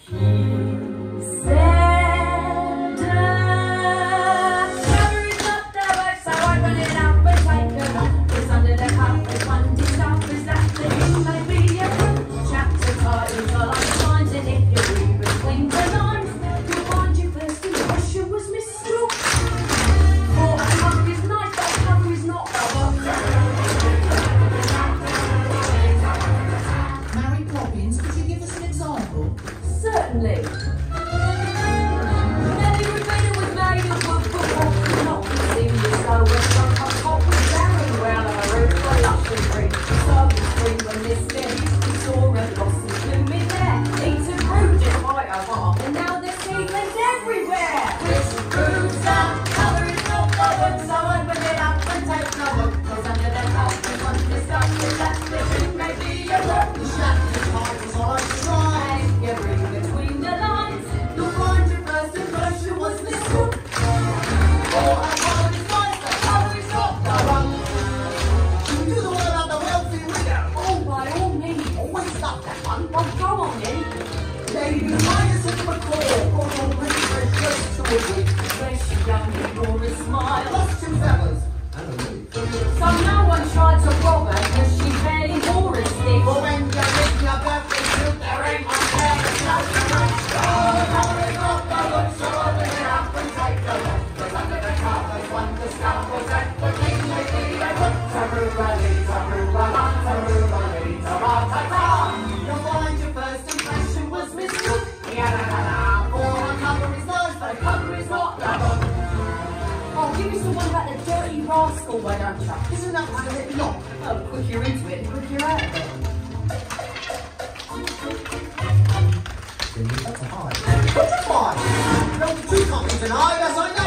Certainly. Nelly Rubina was made of wood, but what could not be seen was so when some top was very well on a roof for luxury green. So was green when Miss Mary saw a blossom blooming there. Eaten fruit despite her heart, and now there's seedlings everywhere. Which proves that colour is not the wood, so open it up and take a look. 'Cause under the house is one discovery that the tree may be a rock. The shack is hard as all try. You read between the lines, you'll find your first impression was mistook. For a colour is nice, the colour is not the one. Can you do the one about the wealthy widow? Oh, by all means. Always love that one. Oh, go on then. Lady Hyacinth McCall, brought all pretty fresh clothes to a week. Fresh young Laura smile. Lost two fellas and a lily. So no one tried to rob her because she barely wore a stick. But when you make your birthday suit, there ain't one there that's not the right. Oh, colour is not the look, so open it up and take a look. 'Cause under the covers, one discovers that the thing may be a book. Taroo-a-lee, taroo-a-la, taroo-a-lee, ta-ra-ta-ta. You'll find your first impression was mistook. Ya-da-da-da. For a colour is nice, but a colour is not the book. Oh, give me some one about the dirty rascal, why don't you? Isn't that one a bit long? Oh, the quicker you're into it, the quicker you're out of it. That's a high. What's a five? No, two copies and I, as I know.